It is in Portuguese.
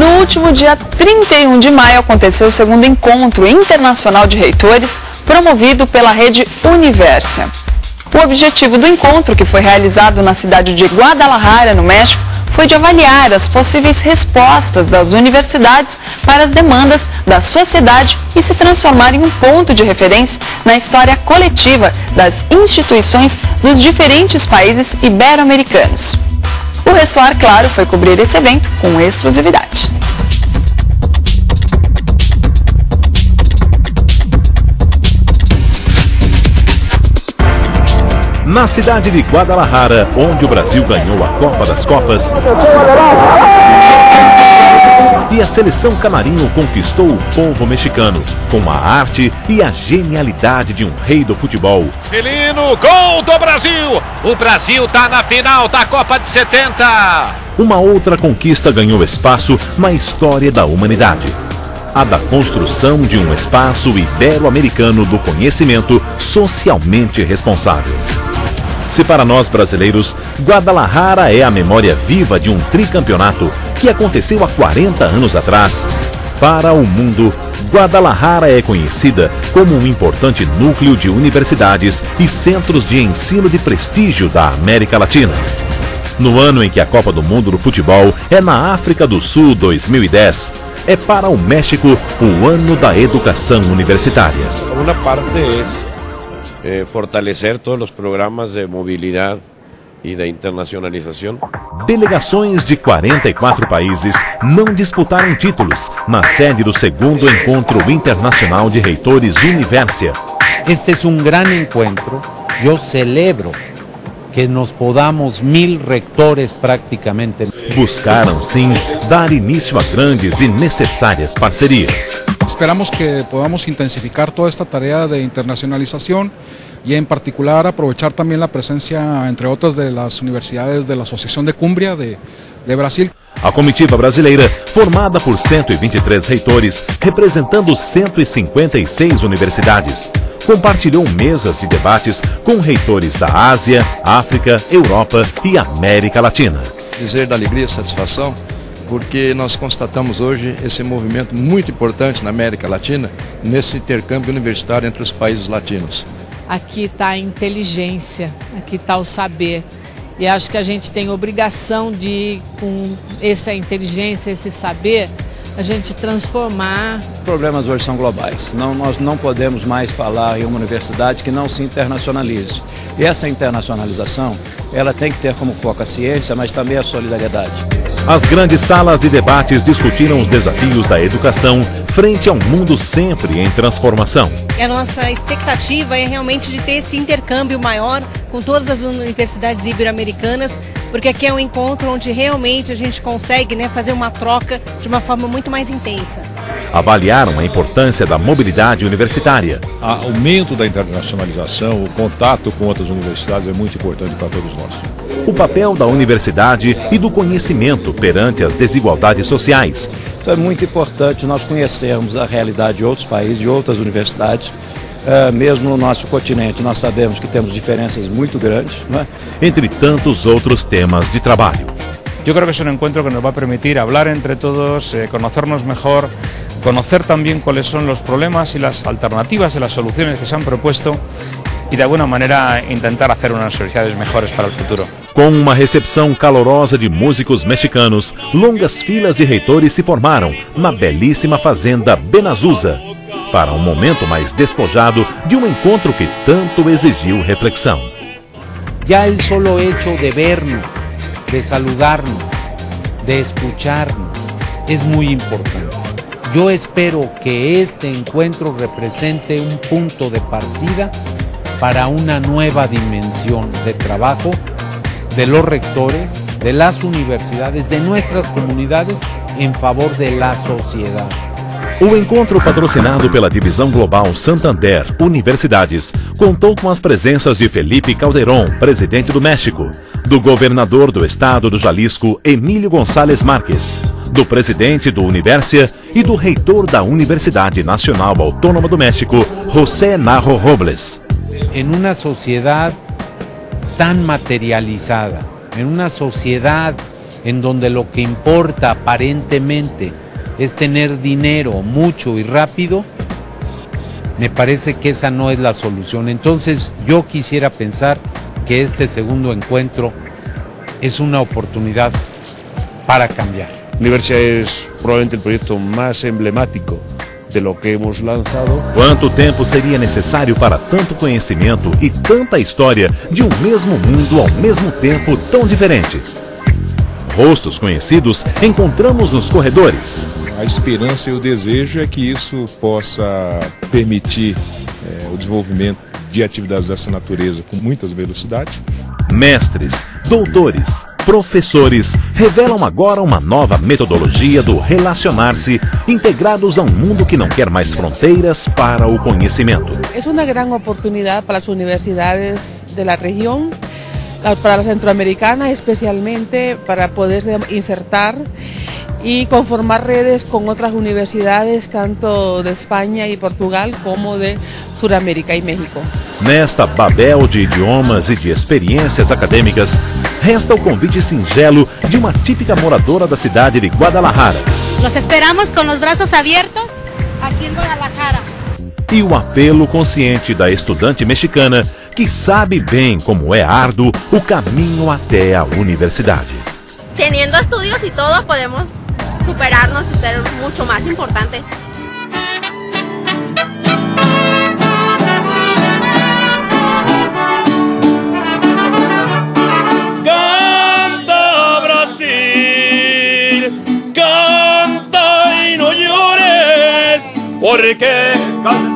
No último dia 31 de maio aconteceu o segundo encontro internacional de reitores promovido pela rede Universia. O objetivo do encontro, que foi realizado na cidade de Guadalajara, no México, foi de avaliar as possíveis respostas das universidades para as demandas da sociedade e se transformar em um ponto de referência na história coletiva das instituições dos diferentes países ibero-americanos. O Ressoar, claro, foi cobrir esse evento com exclusividade. Na cidade de Guadalajara, onde o Brasil ganhou a Copa das Copas, e a seleção canarinho conquistou o povo mexicano com a arte e a genialidade de um rei do futebol. Felino, gol do Brasil! O Brasil tá na final da Copa de 70! Uma outra conquista ganhou espaço na história da humanidade. A da construção de um espaço ibero-americano do conhecimento socialmente responsável. Se para nós brasileiros, Guadalajara é a memória viva de um tricampeonato que aconteceu há 40 anos atrás, para o mundo, Guadalajara é conhecida como um importante núcleo de universidades e centros de ensino de prestígio da América Latina. No ano em que a Copa do Mundo do Futebol é na África do Sul 2010, é para o México o ano da educação universitária. Uma parte fortalecer todos os programas de mobilidade e da internacionalização. Delegações de 44 países não disputaram títulos na sede do segundo Encontro Internacional de Reitores Universia. Este é um grande encontro. Eu celebro que nos podamos 1000 rectores praticamente. Buscaram, sim, dar início a grandes e necessárias parcerias. Esperamos que podamos intensificar toda esta tarea de internacionalización y en particular aprovechar también la presencia, entre otras, de las universidades de la Asociación de Cumbria de Brasil. A comitiva brasileira, formada por 123 reitores, representando 156 universidades, compartilhou mesas de debates com reitores da Ásia, África, Europa e América Latina. Dizer da alegria e satisfação, porque nós constatamos hoje esse movimento muito importante na América Latina, nesse intercâmbio universitário entre os países latinos. Aqui está a inteligência, aqui está o saber. E acho que a gente tem obrigação de, com essa inteligência, esse saber, a gente transformar. Os problemas hoje são globais. Nós não podemos mais falar em uma universidade que não se internacionalize. E essa internacionalização, ela tem que ter como foco a ciência, mas também a solidariedade. As grandes salas de debates discutiram os desafios da educação frente a um mundo sempre em transformação. A nossa expectativa é realmente de ter esse intercâmbio maior com todas as universidades ibero-americanas, porque aqui é um encontro onde realmente a gente consegue, fazer uma troca de uma forma muito mais intensa. Avaliaram a importância da mobilidade universitária. O aumento da internacionalização, o contato com outras universidades é muito importante para todos nós. O papel da universidade e do conhecimento perante as desigualdades sociais. Então é muito importante nós conhecermos a realidade de outros países, de outras universidades. Mesmo no nosso continente, nós sabemos que temos diferenças muito grandes, entre tantos outros temas de trabalho. Yo creo que es un encuentro que nos va a permitir hablar entre todos, conocernos mejor, conocer también cuáles son los problemas y las alternativas y las soluciones que se han propuesto y de alguna manera intentar hacer unas universidades mejores para el futuro. Com uma recepção calorosa de músicos mexicanos, longas filas de reitores se formaram na belíssima fazenda Benazusa, para um momento mais despojado de um encontro que tanto exigiu reflexão. Já el solo hecho de vernos, de saludarnos, de escucharnos, es muy importante. Yo espero que este encuentro represente un punto de partida para una nueva dimensión de trabajo de los rectores, de las universidades, de nuestras comunidades en favor de la sociedad. O encontro, patrocinado pela Divisão Global Santander Universidades, contou com as presenças de Felipe Calderón, presidente do México, do governador do estado do Jalisco, Emílio González Márquez, do presidente do Universia e do reitor da Universidade Nacional Autônoma do México, José Narro Robles. En una sociedad tan materializada, en una sociedad en donde lo que importa aparentemente es tener dinero mucho y rápido, me parece que esa no es la solución. Entonces yo quisiera pensar que este segundo encuentro es una oportunidad para cambiar. Universidad es probablemente el proyecto más emblemático de lo que hemos lançado. Quanto tempo seria necessário para tanto conhecimento e tanta história de um mesmo mundo ao mesmo tempo tão diferente? Rostos conhecidos encontramos nos corredores. A esperança e o desejo é que isso possa permitir o desenvolvimento de atividades dessa natureza com muitas velocidades. Mestres, doutores, professores revelam agora uma nova metodologia do relacionar-se, integrados a um mundo que não quer mais fronteiras para o conhecimento. Es una gran oportunidad para las universidades de la región, para la centroamericana especialmente, para poder insertar y conformar redes con otras universidades tanto de España y Portugal como de Sudamérica y México. Nesta Babel de idiomas e de experiências acadêmicas, resta o convite singelo de uma típica moradora da cidade de Guadalajara. Los esperamos con los brazos abiertos aquí en Guadalajara. E o apelo consciente da estudante mexicana que sabe bem como é árduo o caminho até a universidade. Teniendo estudios y todo podemos superarnos y ser mucho más importantes. Canta Brasil, canta y no llores, porque canta